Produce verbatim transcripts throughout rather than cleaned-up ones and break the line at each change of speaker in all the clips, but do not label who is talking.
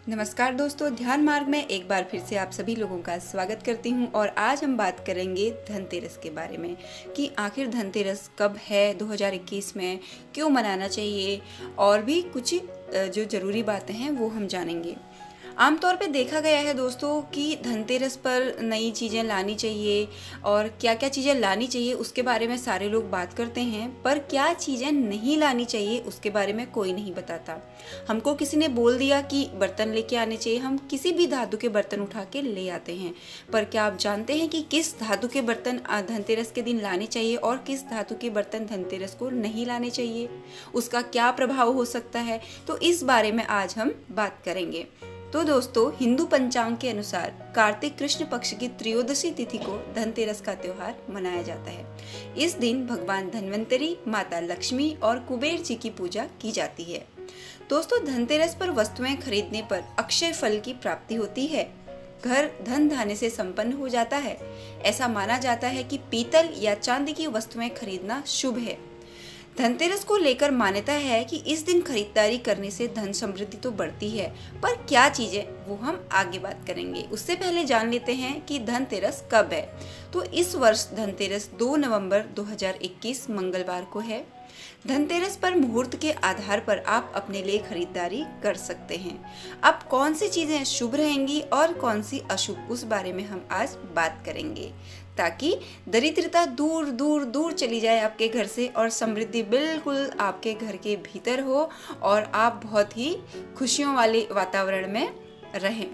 नमस्कार दोस्तों, ध्यान मार्ग में एक बार फिर से आप सभी लोगों का स्वागत करती हूं और आज हम बात करेंगे धनतेरस के बारे में कि आखिर धनतेरस कब है दो हज़ार इक्कीस में, क्यों मनाना चाहिए और भी कुछ जो ज़रूरी बातें हैं वो हम जानेंगे। आमतौर पे देखा गया है दोस्तों कि धनतेरस पर नई चीज़ें लानी चाहिए और क्या क्या चीज़ें लानी चाहिए उसके बारे में सारे लोग बात करते हैं, पर क्या चीज़ें नहीं लानी चाहिए उसके बारे में कोई नहीं बताता। हमको किसी ने बोल दिया कि बर्तन लेके आने चाहिए, हम किसी भी धातु के बर्तन उठा के ले आते हैं, पर क्या आप जानते हैं कि किस धातु के बर्तन धनतेरस के दिन लाने चाहिए और किस धातु के बर्तन धनतेरस को नहीं लाने चाहिए, उसका क्या प्रभाव हो सकता है? तो इस बारे में आज हम बात करेंगे। तो दोस्तों, हिंदू पंचांग के अनुसार कार्तिक कृष्ण पक्ष की त्रयोदशी तिथि को धनतेरस का त्योहार मनाया जाता है। इस दिन भगवान धन्वंतरी, माता लक्ष्मी और कुबेर जी की पूजा की जाती है। दोस्तों, धनतेरस पर वस्तुएं खरीदने पर अक्षय फल की प्राप्ति होती है, घर धन धान्य से संपन्न हो जाता है। ऐसा माना जाता है कि पीतल या चांदी की वस्तुएं खरीदना शुभ है। धनतेरस को लेकर मान्यता है कि इस दिन खरीदारी करने से धन समृद्धि तो बढ़ती है, पर क्या चीजें वो हम आगे बात करेंगे। उससे पहले जान लेते हैं कि धनतेरस कब है। तो इस वर्ष धनतेरस दो नवंबर दो हज़ार इक्कीस मंगलवार को है। धनतेरस पर मुहूर्त के आधार पर आप अपने लिए खरीदारी कर सकते हैं। अब कौन सी चीजें शुभ रहेंगी और कौन सी अशुभ, उस बारे में हम आज बात करेंगे, ताकि दरिद्रता दूर दूर दूर चली जाए आपके घर से और समृद्धि बिल्कुल आपके घर के भीतर हो और आप बहुत ही खुशियों वाले वातावरण में रहें।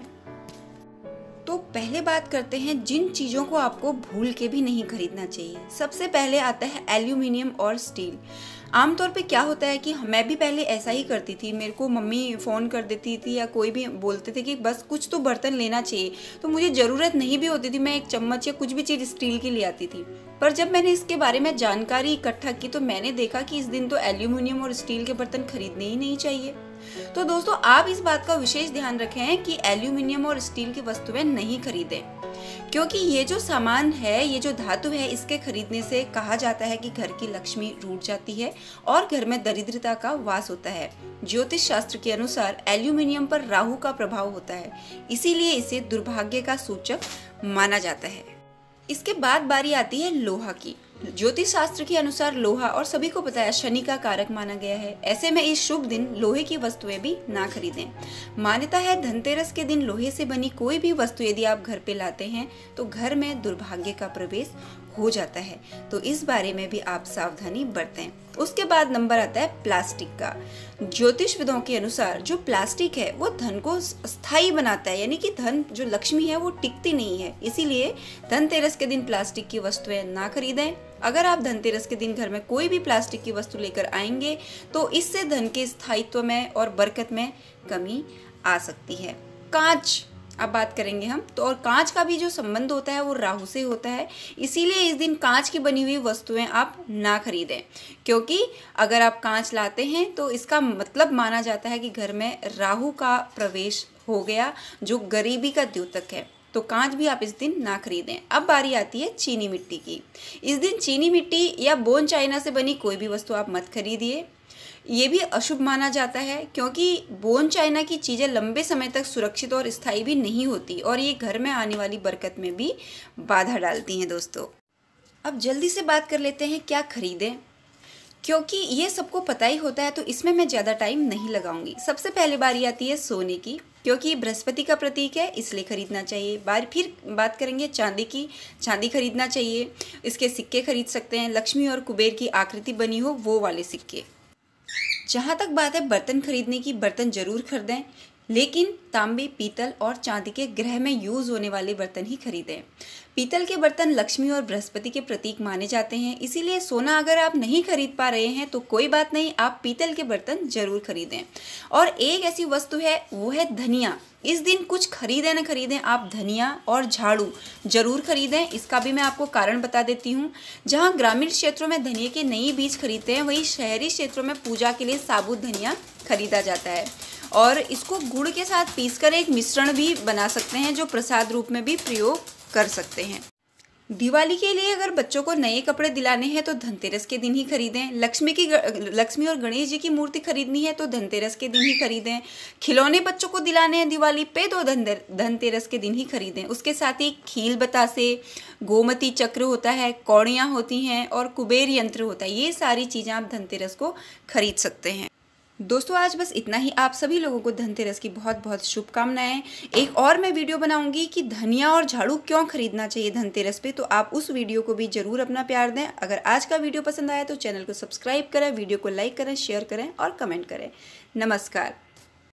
तो पहले बात करते हैं जिन चीज़ों को आपको भूल के भी नहीं खरीदना चाहिए। सबसे पहले आता है एल्यूमिनियम और स्टील। आमतौर पे क्या होता है कि मैं भी पहले ऐसा ही करती थी, मेरे को मम्मी फ़ोन कर देती थी या कोई भी बोलते थे कि बस कुछ तो बर्तन लेना चाहिए, तो मुझे ज़रूरत नहीं भी होती थी, मैं एक चम्मच या कुछ भी चीज़ स्टील की ले आती थी। पर जब मैंने इसके बारे में जानकारी इकट्ठा की तो मैंने देखा कि इस दिन तो एल्यूमिनियम और स्टील के बर्तन खरीदने ही नहीं चाहिए। तो दोस्तों, आप इस बात का विशेष ध्यान रखें कि एल्यूमिनियम और स्टील की वस्तुएं नहीं खरीदें, क्योंकि ये जो सामान है, ये जो धातु है, इसके खरीदने से कहा जाता है कि घर की लक्ष्मी रूठ जाती है और घर में दरिद्रता का वास होता है। ज्योतिष शास्त्र के अनुसार एल्यूमिनियम पर राहु का प्रभाव होता है, इसीलिए इसे दुर्भाग्य का सूचक माना जाता है। इसके बाद बारी आती है लोहा की। ज्योतिष शास्त्र के अनुसार लोहा, और सभी को पता है, शनि का कारक माना गया है। ऐसे में इस शुभ दिन लोहे की वस्तुएं भी ना खरीदें। मान्यता है धनतेरस के दिन लोहे से बनी कोई भी वस्तु यदि आप घर पे लाते हैं तो घर में दुर्भाग्य का प्रवेश हो जाता है, तो इस बारे में भी आप सावधानी बरतें। उसके बाद नंबर आता है प्लास्टिक का। ज्योतिष विदों के अनुसार जो प्लास्टिक है वो धन को स्थायी बनाता है, यानी कि धन जो लक्ष्मी है वो टिकती नहीं है, इसीलिए धनतेरस के दिन प्लास्टिक की वस्तुएं ना खरीदें। अगर आप धनतेरस के दिन घर में कोई भी प्लास्टिक की वस्तु लेकर आएंगे तो इससे धन के स्थायित्व में और बरकत में कमी आ सकती है। कांच, अब बात करेंगे हम तो, और कांच का भी जो संबंध होता है वो राहु से होता है, इसीलिए इस दिन कांच की बनी हुई वस्तुएं आप ना खरीदें, क्योंकि अगर आप कांच लाते हैं तो इसका मतलब माना जाता है कि घर में राहु का प्रवेश हो गया, जो गरीबी का द्योतक है। तो कांच भी आप इस दिन ना खरीदें। अब बारी आती है चीनी मिट्टी की। इस दिन चीनी मिट्टी या बोन चाइना से बनी कोई भी वस्तु आप मत खरीदिए, ये भी अशुभ माना जाता है, क्योंकि बोन चाइना की चीज़ें लंबे समय तक सुरक्षित और स्थायी भी नहीं होती और ये घर में आने वाली बरकत में भी बाधा डालती हैं। दोस्तों, अब जल्दी से बात कर लेते हैं क्या खरीदें, क्योंकि ये सबको पता ही होता है, तो इसमें मैं ज़्यादा टाइम नहीं लगाऊंगी। सबसे पहले बारी आती है सोने की, क्योंकि बृहस्पति का प्रतीक है इसलिए खरीदना चाहिए। बार फिर बात करेंगे चांदी की। चांदी खरीदना चाहिए, इसके सिक्के खरीद सकते हैं, लक्ष्मी और कुबेर की आकृति बनी हो वो वाले सिक्के। जहाँ तक बात है बर्तन खरीदने की, बर्तन जरूर खरीदें, लेकिन तांबे, पीतल और चांदी के ग्रह में यूज होने वाले बर्तन ही खरीदें। पीतल के बर्तन लक्ष्मी और बृहस्पति के प्रतीक माने जाते हैं, इसीलिए सोना अगर आप नहीं खरीद पा रहे हैं तो कोई बात नहीं, आप पीतल के बर्तन जरूर खरीदें। और एक ऐसी वस्तु है वो है धनिया। इस दिन कुछ खरीदें न खरीदें, आप धनिया और झाड़ू जरूर खरीदें। इसका भी मैं आपको कारण बता देती हूँ। जहाँ ग्रामीण क्षेत्रों में धनिया के नई बीज खरीदते हैं, वहीं शहरी क्षेत्रों में पूजा के लिए साबुत धनिया खरीदा जाता है और इसको गुड़ के साथ पीसकर एक मिश्रण भी बना सकते हैं, जो प्रसाद रूप में भी प्रयोग कर सकते हैं। दिवाली के लिए अगर बच्चों को नए कपड़े दिलाने हैं तो धनतेरस के दिन ही खरीदें। लक्ष्मी की लक्ष्मी और गणेश जी की मूर्ति खरीदनी है तो धनतेरस के दिन ही खरीदें। खिलौने बच्चों को दिलाने हैं दिवाली पे तो धनतेरस के दिन ही खरीदें। उसके साथ ही खील बतासे, गोमती चक्र होता है, कौड़ियाँ होती हैं और कुबेर यंत्र होता है, ये सारी चीज़ें आप धनतेरस को खरीद सकते हैं। दोस्तों आज बस इतना ही। आप सभी लोगों को धनतेरस की बहुत बहुत शुभकामनाएं। एक और मैं वीडियो बनाऊंगी कि धनिया और झाड़ू क्यों खरीदना चाहिए धनतेरस पे, तो आप उस वीडियो को भी जरूर अपना प्यार दें। अगर आज का वीडियो पसंद आया तो चैनल को सब्सक्राइब करें, वीडियो को लाइक करें, शेयर करें और कमेंट करें। नमस्कार।